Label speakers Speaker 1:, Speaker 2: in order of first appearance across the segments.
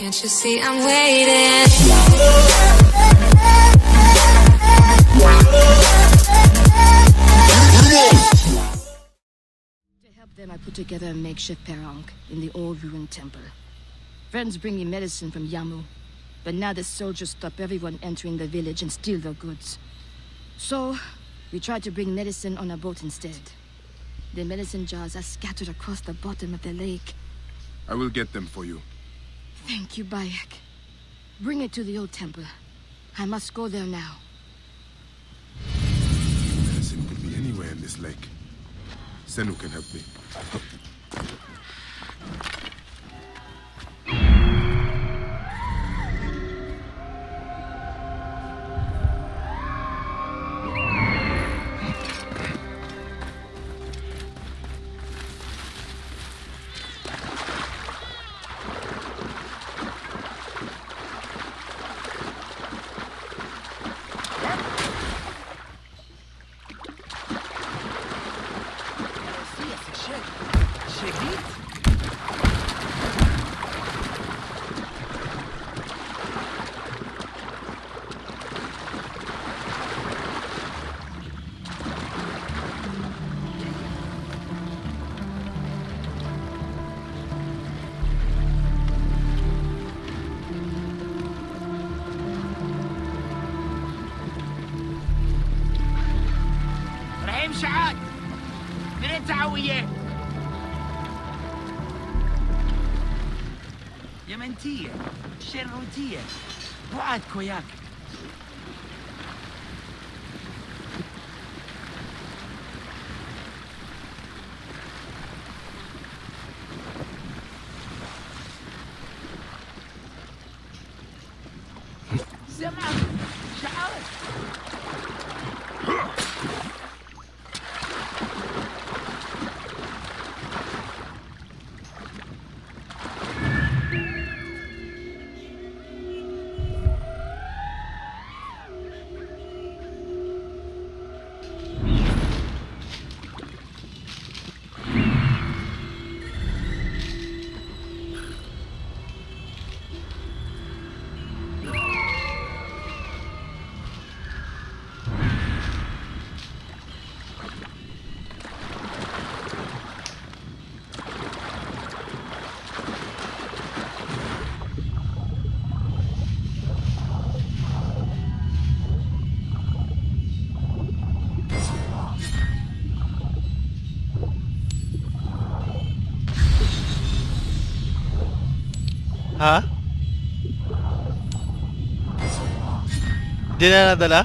Speaker 1: Can't you see I'm waiting?
Speaker 2: To help them, I put together a makeshift perronk in the old ruined temple. Friends bring me medicine from Yamu, but now the soldiers stop everyone entering the village and steal their goods. So, we tried to bring medicine on a boat instead. The medicine jars are scattered across the bottom of the lake.
Speaker 3: I will get them for you.
Speaker 2: Thank you, Bayek. Bring it to the old temple. I must go there now.
Speaker 3: Medicine could be anywhere in this lake. Senu can help me.
Speaker 4: شعاد منين تعوية؟ يمنتية شروتية بعد كوياك زمان شعاد
Speaker 5: Ha? Di na nadala?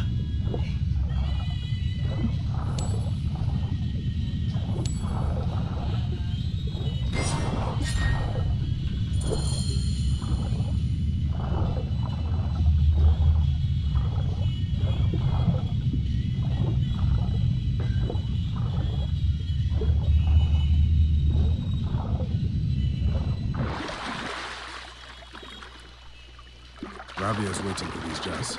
Speaker 3: Rabia's waiting for these jars.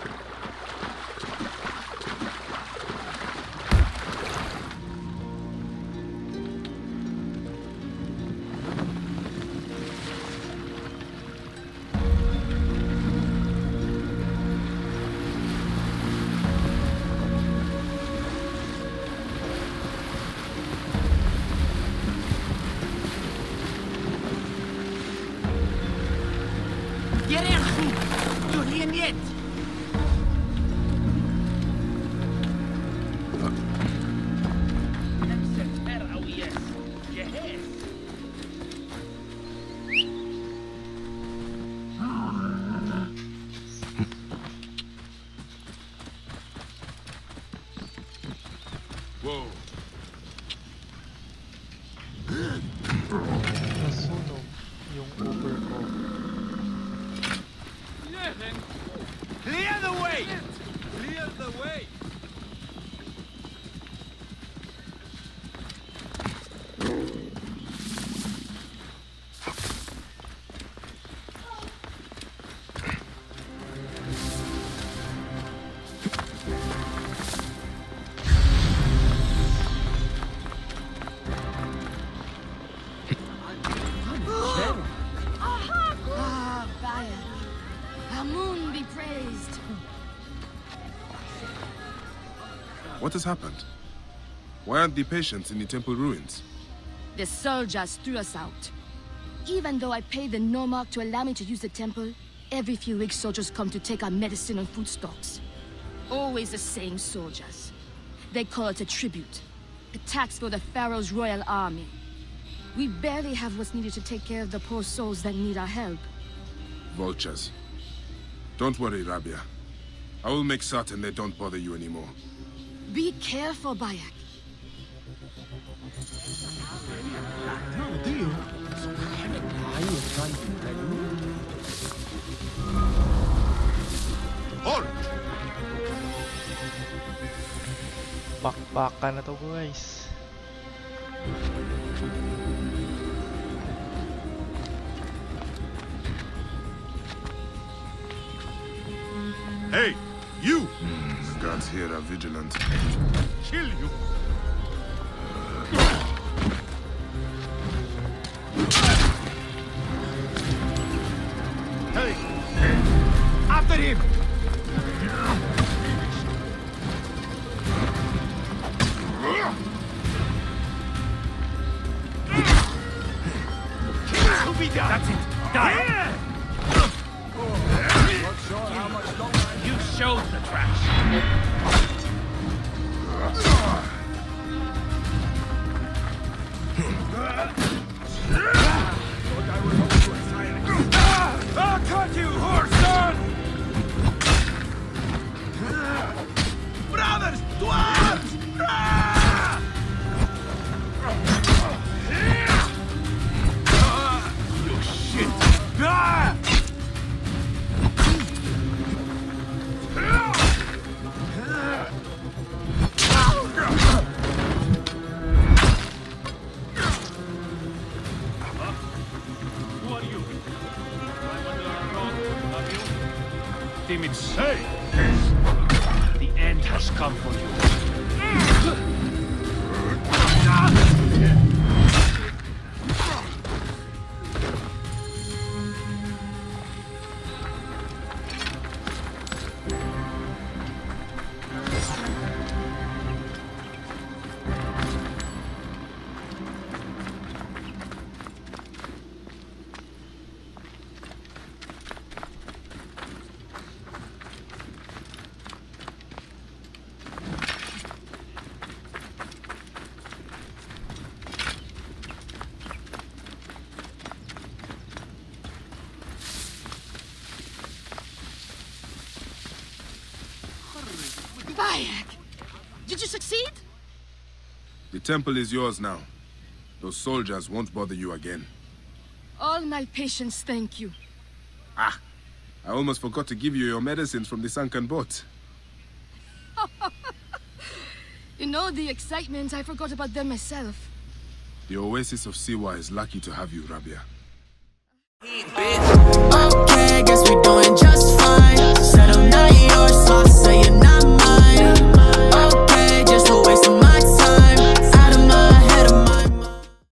Speaker 4: Get in! Julian yet!
Speaker 3: Whoa.
Speaker 5: Nasunog yung Uber ko.
Speaker 4: Clear the way! Clear the way!
Speaker 3: What has happened? Why aren't the patients in the temple ruins?
Speaker 2: The soldiers threw us out. Even though I paid the Nomarch to allow me to use the temple, every few weeks soldiers come to take our medicine and food stocks. Always the same soldiers. They call it a tribute. A tax for the Pharaoh's royal army. We barely have what's needed to take care of the poor souls that need our help.
Speaker 3: Vultures. Don't worry, Rabia. I will make certain they don't bother you anymore.
Speaker 2: Be careful, Bayek.
Speaker 3: Halt!
Speaker 5: Bakbakan na to, guys.
Speaker 3: Hey, you! The guards here are vigilant. Kill you!
Speaker 4: Hey! After him! To be done! That's it! Die! Not sure how much longer. You showed the trash. I'll cut you, horse-son! Brothers! Dwarves! You shit! Who are you? Timid say, the end has come for you.
Speaker 2: Bayek! Did you succeed?
Speaker 3: The temple is yours now. Those soldiers won't bother you again.
Speaker 2: All my patients thank you.
Speaker 3: Ah! I almost forgot to give you your medicines from the sunken boat.
Speaker 2: You know, the excitement, I forgot about them myself.
Speaker 3: The Oasis of Siwa is lucky to have you, Rabia.